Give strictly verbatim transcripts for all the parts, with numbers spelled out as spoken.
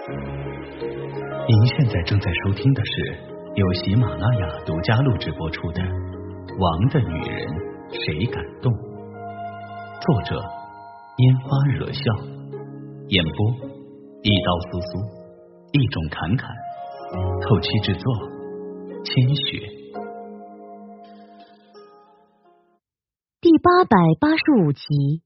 您现在正在收听的是由喜马拉雅独家录制播出的《王的女人谁敢动》，作者烟花惹笑，演播一刀苏苏，一种侃侃，后期制作千雪。 第八百八十五集。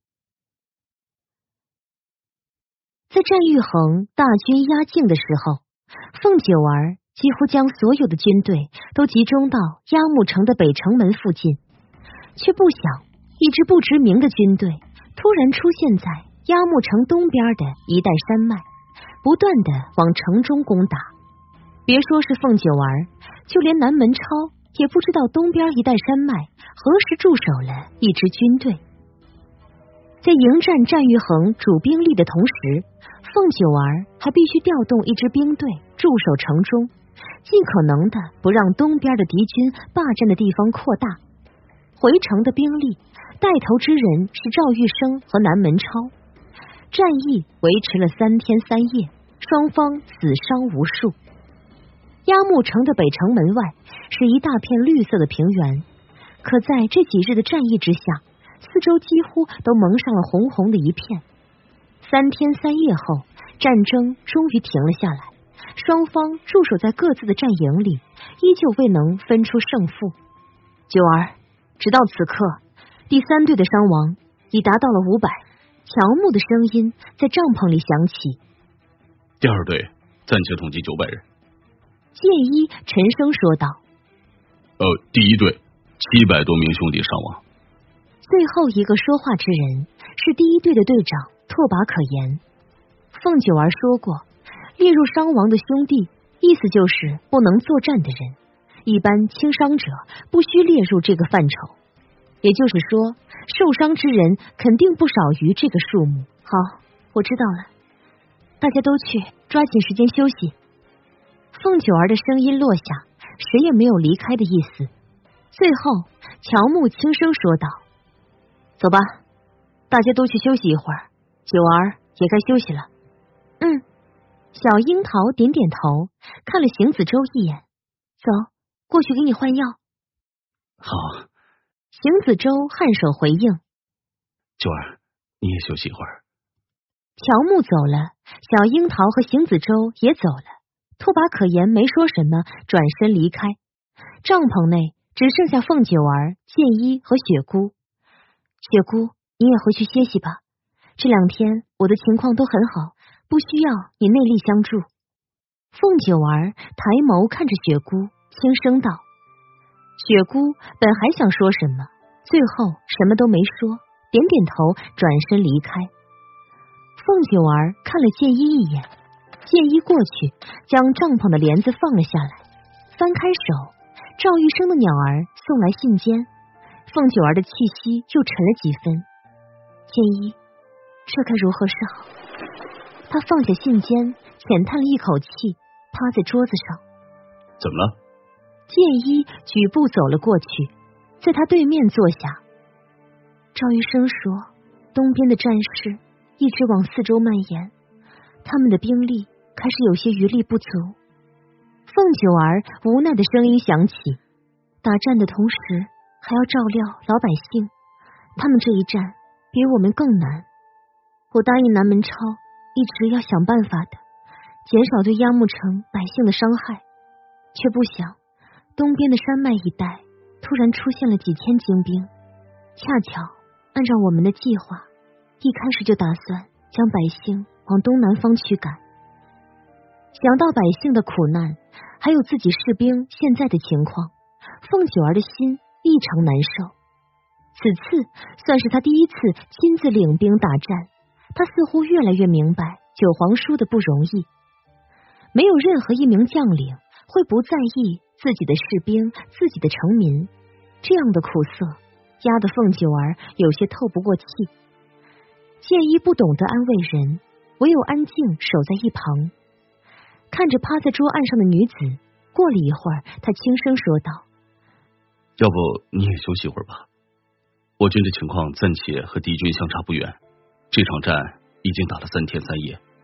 在战玉衡大军压境的时候，凤九儿几乎将所有的军队都集中到鸭木城的北城门附近，却不想一支不知名的军队突然出现在鸭木城东边的一带山脉，不断的往城中攻打。别说是凤九儿，就连南门超也不知道东边一带山脉何时驻守了一支军队。在迎战战玉衡主兵力的同时，凤九儿还必须调动一支兵队驻守城中，尽可能的不让东边的敌军霸占的地方扩大。回城的兵力带头之人是赵玉生和南门超，战役维持了三天三夜，双方死伤无数。鸭木城的北城门外是一大片绿色的平原，可在这几日的战役之下，四周几乎都蒙上了红红的一片。三天三夜后，战争终于停了下来，双方驻守在各自的战营里，依旧未能分出胜负。九儿，直到此刻，第三队的伤亡已达到了五百。乔木的声音在帐篷里响起。 第二队暂且统计九百人。 剑一沉声说道。 呃，第一队七百多名兄弟伤亡。 最后一个说话之人是第一队的队长拓跋可言。凤九儿说过，列入伤亡的兄弟，意思就是不能作战的人，一般轻伤者不需列入这个范畴。也就是说，受伤之人肯定不少于这个数目。好，我知道了，大家都去抓紧时间休息。凤九儿的声音落下，谁也没有离开的意思。最后，乔木轻声说道：走吧，大家都去休息一会儿，九儿也该休息了。嗯。小樱桃点点头，看了邢子舟一眼，走，过去给你换药。 好。 邢子舟颔首回应。 九儿，你也休息一会儿。 乔木走了，小樱桃和邢子舟也走了。拓跋可言没说什么，转身离开。帐篷内只剩下凤九儿、剑一和雪姑。雪姑，你也回去歇息吧，这两天我的情况都很好，不需要你内力相助。凤九儿抬眸看着雪姑，轻声道。雪姑本还想说什么，最后什么都没说，点点头，转身离开。凤九儿看了剑一一眼，剑一过去将帐篷的帘子放了下来，翻开手，赵玉生的鸟儿送来信笺。凤九儿的气息又沉了几分。剑一，这该如何是好？他放下信笺，浅叹了一口气，趴在桌子上。 怎么了？ 剑一举步走了过去，在他对面坐下。赵玉生说，东边的战事一直往四周蔓延，他们的兵力开始有些余力不足。凤九儿无奈的声音响起，打战的同时还要照料老百姓，他们这一战比我们更难。我答应南门超一直要想办法的减少对鸭木城百姓的伤害，却不想东边的山脉一带突然出现了几千精兵，恰巧按照我们的计划，一开始就打算将百姓往东南方驱赶。想到百姓的苦难，还有自己士兵现在的情况，凤九儿的心异常难受。此次算是他第一次亲自领兵打战，他似乎越来越明白九皇叔的不容易。没有任何一名将领会不在意自己的士兵、自己的臣民，这样的苦涩压得凤九儿有些透不过气。剑一不懂得安慰人，唯有安静守在一旁，看着趴在桌案上的女子。过了一会儿，他轻声说道： 要不你也休息会儿吧，我军的情况暂且和敌军相差不远，这场战已经打了三天三夜，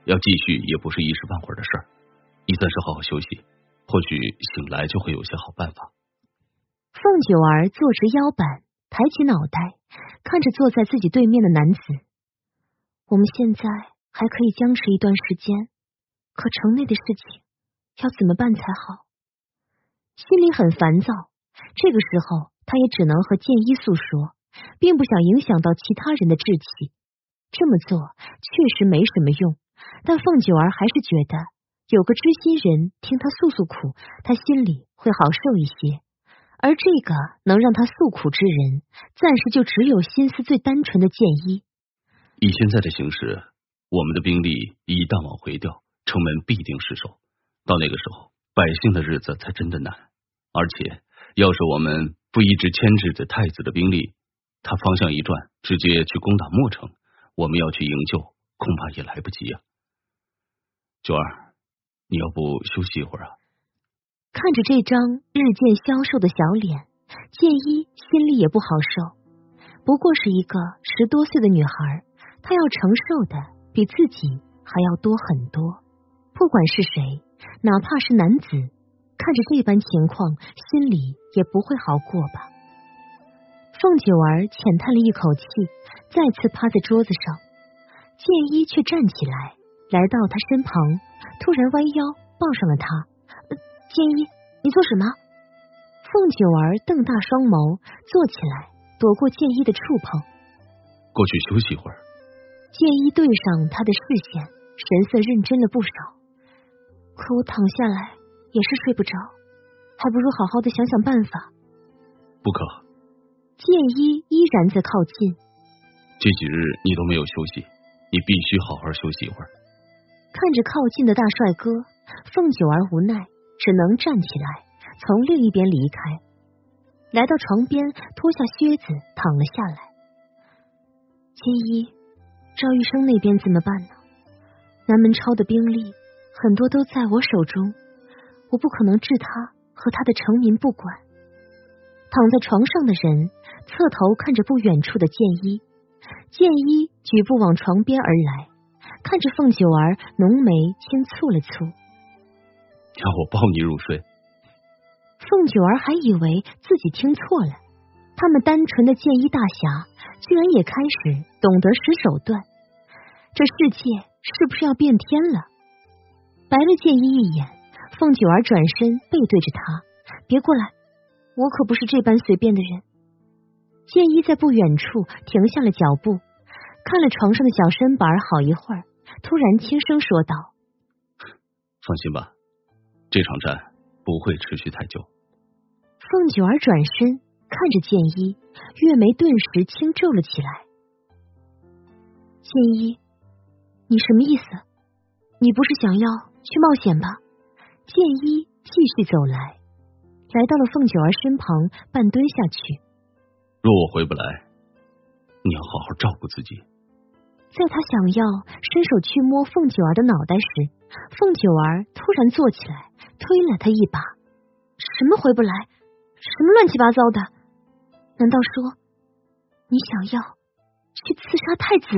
要继续也不是一时半会儿的事儿。你暂时好好休息，或许醒来就会有些好办法。 凤九儿坐直腰板，抬起脑袋，看着坐在自己对面的男子。我们现在还可以僵持一段时间，可城内的事情要怎么办才好？心里很烦躁，这个时候他也只能和剑一诉说，并不想影响到其他人的志气。这么做确实没什么用，但凤九儿还是觉得有个知心人听他诉诉苦，他心里会好受一些。而这个能让他诉苦之人，暂时就只有心思最单纯的剑一。 以现在的形势，我们的兵力一旦往回调，城门必定失守，到那个时候，百姓的日子才真的难。而且要是我们不一直牵制着太子的兵力，他方向一转，直接去攻打墨城，我们要去营救，恐怕也来不及啊。九儿，你要不休息一会儿啊？ 看着这张日渐消瘦的小脸，剑一心里也不好受。不过是一个十多岁的女孩，她要承受的比自己还要多很多。不管是谁，哪怕是男子，看着这般情况，心里也不会好过吧。凤九儿浅叹了一口气，再次趴在桌子上。剑一却站起来，来到他身旁，突然弯腰抱上了他。呃、剑一，你做什么？凤九儿瞪大双眸，坐起来，躲过剑一的触碰。 过去休息一会儿。 剑一对上他的视线，神色认真了不少。可我躺下来也是睡不着，还不如好好的想想办法。 不可。 剑一依然在靠近。 这几日你都没有休息，你必须好好休息一会儿。 看着靠近的大帅哥，凤九儿无奈，只能站起来，从另一边离开，来到床边，脱下靴子躺了下来。剑一，赵玉生那边怎么办呢？南门超的兵力很多都在我手中，我不可能置他和他的城民不管。躺在床上的人侧头看着不远处的剑一，剑一举步往床边而来，看着凤九儿，浓眉轻蹙了蹙。 让我抱你入睡。 凤九儿还以为自己听错了，他们单纯的剑一大侠居然也开始懂得使手段，这世界是不是要变天了？白了剑一一眼，凤九儿转身背对着他，别过来，我可不是这般随便的人。剑一在不远处停下了脚步，看了床上的小身板好一会儿，突然轻声说道： 放心吧，这场战不会持续太久。 凤九儿转身看着剑一，月眉顿时轻皱了起来。剑一，你什么意思？你不是想要去冒险吧？剑一继续走来，来到了凤九儿身旁，半蹲下去。 若我回不来，你要好好照顾自己。 在他想要伸手去摸凤九儿的脑袋时，凤九儿突然坐起来，推了他一把。什么回不来？什么乱七八糟的？难道说你想要去刺杀太子？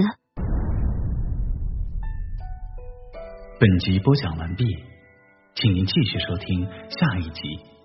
本集播讲完毕，请您继续收听下一集。